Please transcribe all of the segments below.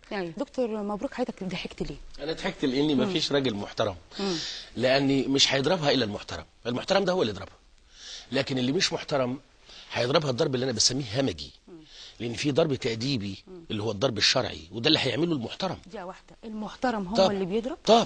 يعني دكتور مبروك، حضرتك ضحكت ليه؟ انا ضحكت لاني ما فيش راجل محترم. لاني مش هيضربها الا المحترم، المحترم ده هو اللي يضربها. لكن اللي مش محترم هيضربها الضرب اللي انا بسميه همجي، لان في ضرب تأديبي اللي هو الضرب الشرعي، وده اللي هيعمله المحترم. دي واحده، المحترم هو طبعا. اللي بيضرب؟ طبعا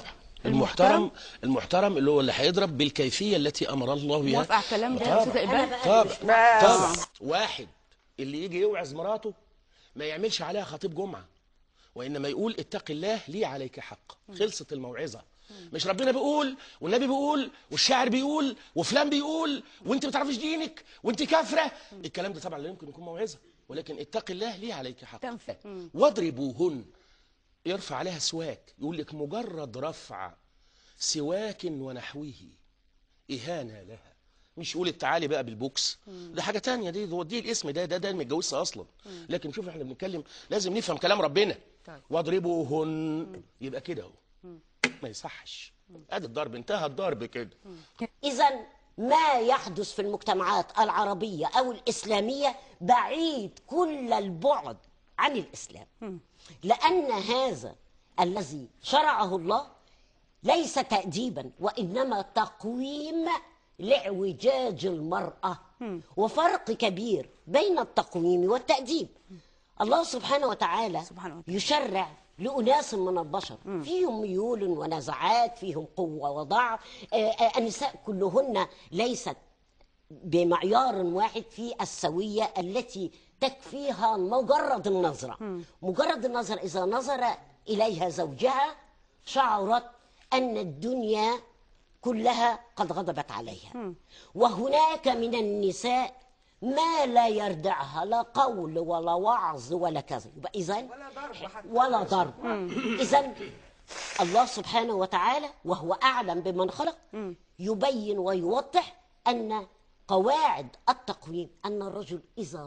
المحترم اللي هو اللي هيضرب بالكيفيه التي امر الله بها. موافقه على الكلام ده يا استاذه ايمان؟ طبعا. واحد اللي يجي يوعظ مراته ما يعملش عليها خطيب جمعه، وانما يقول اتق الله لي عليك حق. خلصت الموعظه. مش ربنا بيقول والنبي بيقول والشاعر بيقول وفلان بيقول وانت ما تعرفيش دينك وانت كافره. الكلام ده طبعا لا يمكن يكون موعظه، ولكن اتق الله لي عليك حق. واضربوهن، يرفع عليها سواك. يقول لك مجرد رفع سواك ونحوه إهانة لها. مش يقول تعالي بقى بالبوكس، ده حاجة تانية. دي الاسم ده متجوزها أصلا. لكن شوف احنا بنتكلم لازم نفهم كلام ربنا. واضربوهن يبقى كده اهو، ما يصحش. ادي الضرب، انتهى الضرب كده. إذا ما يحدث في المجتمعات العربية أو الإسلامية بعيد كل البعد عن الإسلام، لأن هذا الذي شرعه الله ليس تأديبا وإنما تقويم لاعوجاج المرأة. وفرق كبير بين التقويم والتأديب. الله سبحانه وتعالى يشرع لأناس من البشر، فيهم ميول ونزعات، فيهم قوة وضعف. النساء كلهن ليست بمعيار واحد في السوية التي تكفيها مجرد النظرة. مجرد النظر، إذا نظر إليها زوجها شعرت أن الدنيا كلها قد غضبت عليها. وهناك من النساء ما لا يردعها لا قول ولا وعظ ولا كذا. إذن ولا ضرب. إذن الله سبحانه وتعالى وهو أعلم بمن خلق يبين ويوضح أن قواعد التقويم أن الرجل إذا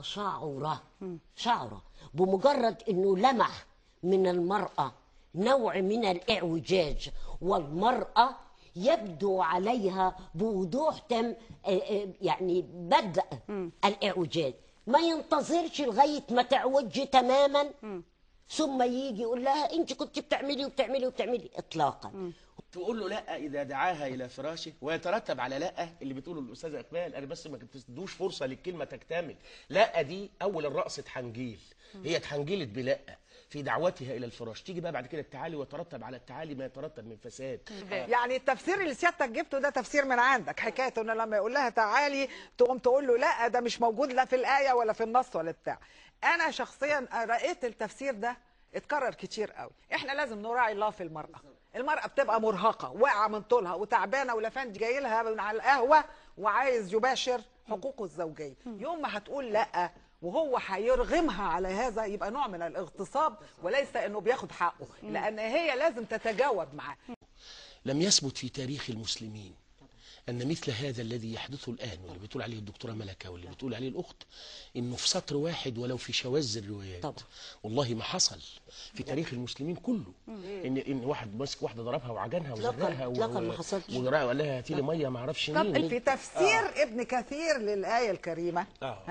شعر بمجرد أنه لمح من المرأة نوع من الإعوجاج، والمرأة يبدو عليها بوضوح تم يعني بدء الإعوجاج، ما ينتظرش لغاية ما تعوج تماما ثم يجي يقول لها أنت كنت بتعملي وبتعملي وبتعملي إطلاقا. تقول له لا إذا دعاها إلى فراشه، ويترتب على لا اللي بتقوله الأستاذة إقبال. أنا بس ما تدوش فرصة للكلمة تكتمل. لا دي أول الرأس تحنجيل، هي اتحنجلت بلا في دعوتها إلى الفراش. تيجي بقى بعد كده التعالي، ويترتب على التعالي ما يترتب من فساد. يعني التفسير اللي سيادتك جبته ده تفسير من عندك، حكاية إنه لما يقول لها تعالي تقوم تقول له لا ده مش موجود لا في الآية ولا في النص ولا بتاع. أنا شخصيا رأيت التفسير ده اتكرر كتير قوي. احنا لازم نراعي الله في المرأة. المرأة بتبقى مرهقة واقعة من طولها وتعبانة، ولفند جاي لها من على القهوة وعايز يباشر حقوقه الزوجية. يوم ما هتقول لا وهو هيرغمها على هذا يبقى نوع من الاغتصاب، وليس انه بياخد حقه، لان هي لازم تتجاوب معاه. لم يثبت في تاريخ المسلمين أن مثل هذا الذي يحدث الآن، واللي بتقول عليه الدكتورة ملكة واللي بتقول عليه الأخت، إنه في سطر واحد ولو في شواذ الروايات. طبعا. والله ما حصل في تاريخ المسلمين كله إن واحد ماسك واحدة ضربها وعجنها وزرقها وقال لها هاتي لي مية ما أعرفش مين. طب في تفسير ابن كثير للآية الكريمة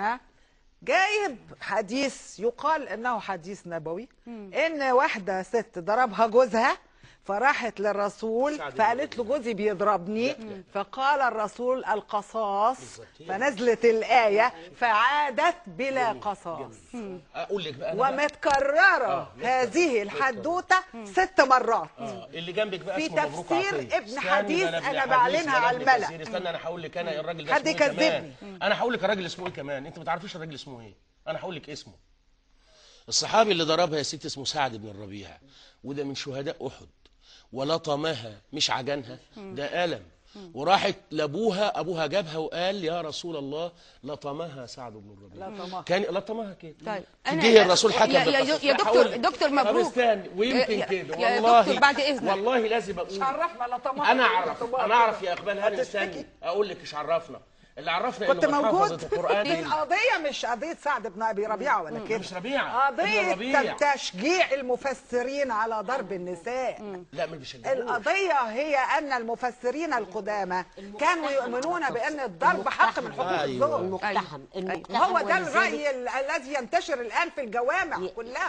جايب حديث يقال انه حديث نبوي، ان واحده ست ضربها جوزها فراحت للرسول فقالت له جوزي بيضربني، فقال الرسول القصاص، فنزلت الآية فعادت بلا قصاص. اقول لك بقى ومتكرره هذه الحدوته 6 مرات. اللي جنبك بقى في اسمه مبروك تفسير عطية. ابن حديث انا بعلنها على الملأ. استنى انا هقول لك انا الراجل ده حد اسمه ايه يكذبني. كمان. انا هقول لك الراجل اسمه ايه كمان. انت ما تعرفيش الراجل اسمه ايه. انا هقول لك اسمه. الصحابي اللي ضربها يا ست اسمه سعد بن الربيع، وده من شهداء احد. ولطمها مش عجنها، ده ألم. وراحت لابوها، ابوها جابها وقال يا رسول الله لطمها سعد بن الربيع. كان لطمها كده. طيب جه الرسول حكم يا دكتور مبروك. طب استني ويمكن كده والله دكتور بعد اذنك والله لازم اقول. عرفنا لطمها. انا اعرف يا اقبال. هاني استني اقول لك ايش عرفنا. اللي عرفنا كنت انه موجود. القرآن. القضيه مش قضيه سعد بن ابي ربيعه ولا كده، مش ربيعه، قضيه تشجيع المفسرين على ضرب النساء. لا مش بيشجعوش. القضيه هي ان المفسرين القدامى كانوا يؤمنون بان الضرب حق من حقوق الزوج. المقتحم. وهو ده الراي الذي ينتشر الان في الجوامع كلها.